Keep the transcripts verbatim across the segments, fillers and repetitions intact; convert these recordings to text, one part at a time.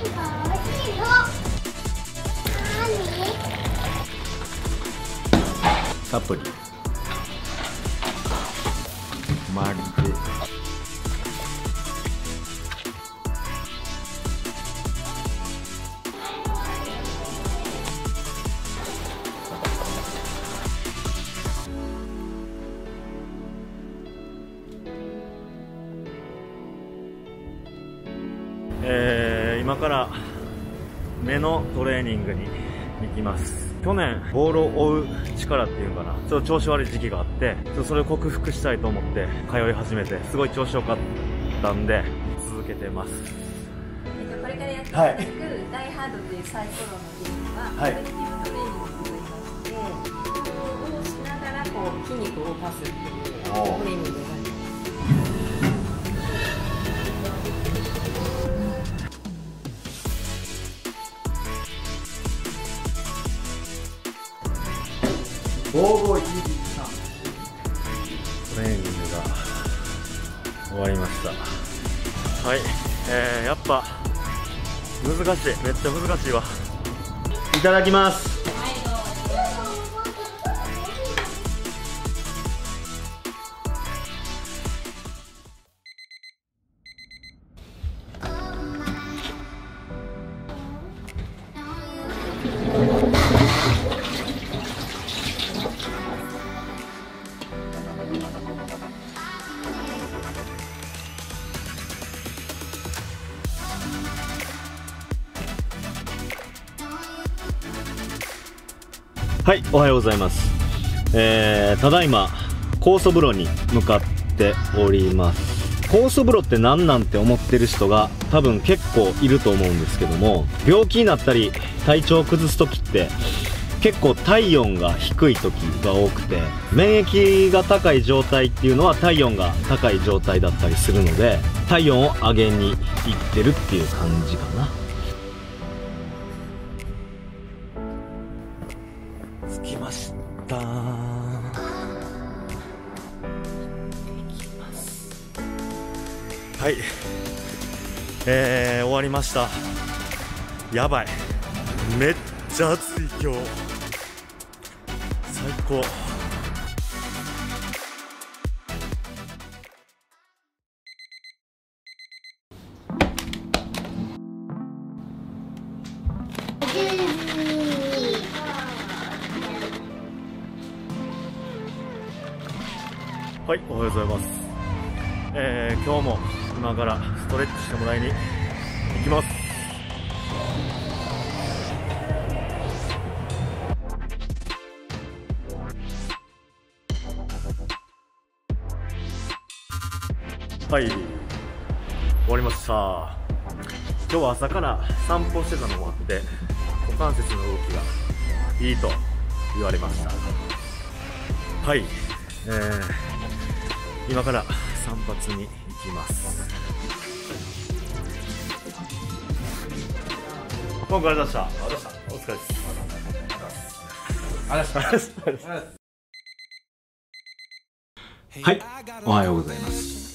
サプリマルチえー、今から目のトレーニングに行きます。去年ボールを追う力っていうのかな、ちょっと調子悪い時期があって、ちょっとそれを克服したいと思って通い始めて、すごい調子良かったんで続けてます。 えっとこれからやっていただくダイハードというサイコロのゲームは、はい、コレクティブトレーニングといいまして、運動をしながらこう筋肉を動かすっていうトレーニングがあります。 ごごいちさんトレーニングが終わりました。はい、えー、やっぱ難しい、めっちゃ難しいわ。いただきます。はい、おはようございます。えー、ただいま酵素風呂に向かっております。酵素風呂って何なんて思ってる人が多分結構いると思うんですけども、病気になったり体調を崩す時って結構体温が低い時が多くて、免疫が高い状態っていうのは体温が高い状態だったりするので、体温を上げにいってるっていう感じかな。着きましたー。はい、えー、終わりました。やばい、めっちゃ暑い今日、最高。はい、おはようございます。えー、今日も今からストレッチしてもらいに行きます。はい、終わりました。今日は朝から散歩してたのもあって、股関節の動きがいいと言われました。はい、えー今から散髪に行きます。今回ありがとうございました。ありがとうございました。お疲れです。ありがとうございます。はい、おはようございます。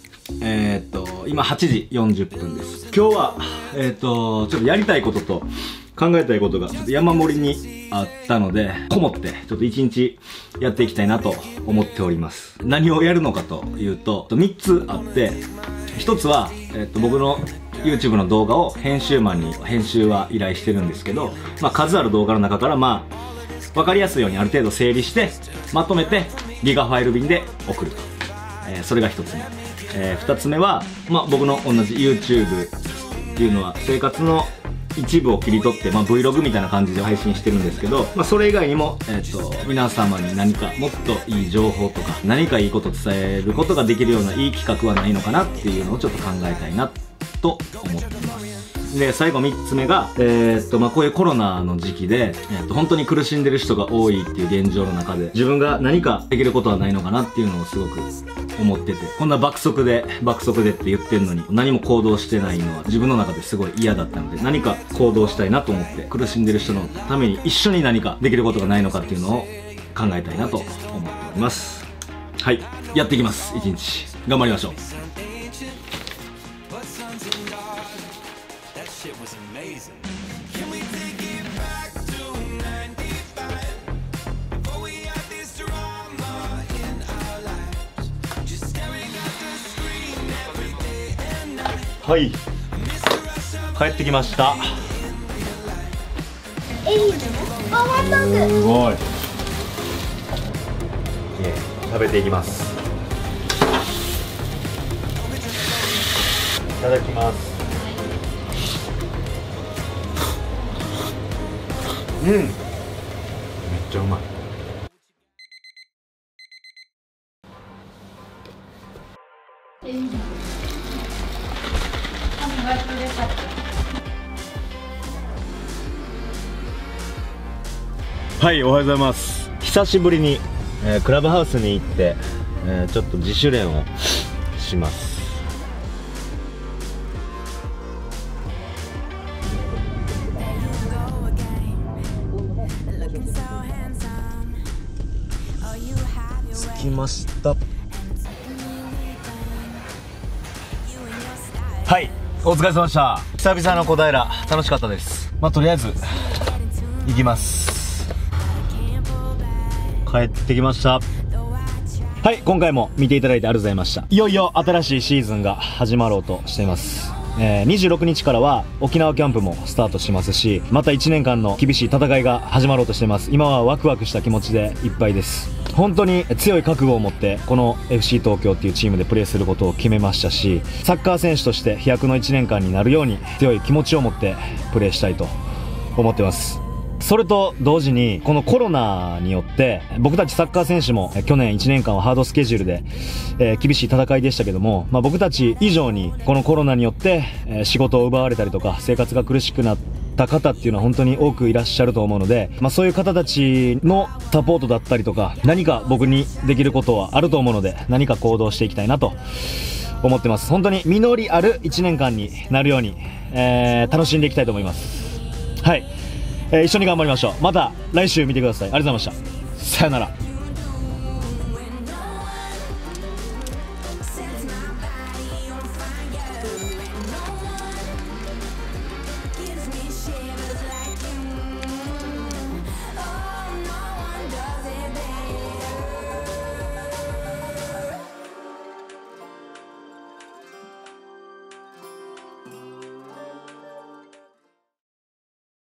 えー、っと今はちじよんじゅっぷんです。今日はえー、っとちょっとやりたいことと考えたいことがちょっと山盛りにあったので、こもってちょっと一日やっていきたいなと思っております。何をやるのかというと、みっつあって、ひとつは、えっと、僕の YouTube の動画を編集マンに編集は依頼してるんですけど、まあ数ある動画の中からまあ、わかりやすいようにある程度整理して、まとめてギガファイル便で送ると。えー、それがひとつめ。えー、ふたつめは、まあ僕の同じ YouTube っていうのは生活の一部を切り取って、まあ、Vlog みたいな感じで配信してるんですけど、まあ、それ以外にも、えっと、皆様に何かもっといい情報とか、何かいいこと伝えることができるようないい企画はないのかなっていうのをちょっと考えたいなと思っています。で、最後みっつめが、えー、っと、まあ、こういうコロナの時期で、えー、っと、本当に苦しんでる人が多いっていう現状の中で、自分が何かできることはないのかなっていうのをすごく思ってて、こんな爆速で、爆速でって言ってるのに、何も行動してないのは自分の中ですごい嫌だったので、何か行動したいなと思って、苦しんでる人のために一緒に何かできることがないのかっていうのを考えたいなと思っております。はい。やっていきます。一日。頑張りましょう。 はい、帰ってきました。すごい。食べていきます。いただきます。うん、めっちゃうまい。はい、おはようございます。久しぶりに、えー、クラブハウスに行って、えー、ちょっと自主練をします。着きました。はい、お疲れ様でした。久々の小平、楽しかったです。まあ、とりあえず行きます。帰ってきました。はい、今回も見ていただいてありがとうございました。いよいよ新しいシーズンが始まろうとしています。えー、にじゅうろくにちからは沖縄キャンプもスタートしますし、またいちねんかんの厳しい戦いが始まろうとしています。今はワクワクした気持ちでいっぱいです。本当に強い覚悟を持ってこの エフシー 東京っていうチームでプレーすることを決めましたし、サッカー選手として飛躍のいちねんかんになるように強い気持ちを持ってプレーしたいと思ってます。それと同時にこのコロナによって僕たちサッカー選手も去年いちねんかんはハードスケジュールで、えー、厳しい戦いでしたけども、まあ、僕たち以上にこのコロナによって、えー、仕事を奪われたりとか生活が苦しくなった方っていうのは本当に多くいらっしゃると思うので、まあ、そういう方たちのサポートだったりとか何か僕にできることはあると思うので何か行動していきたいなと思ってます。本当に実りあるいちねんかんになるように、えー、楽しんでいきたいと思います。はい、えー、一緒に頑張りましょう。また来週見てください。ありがとうございました。さよなら。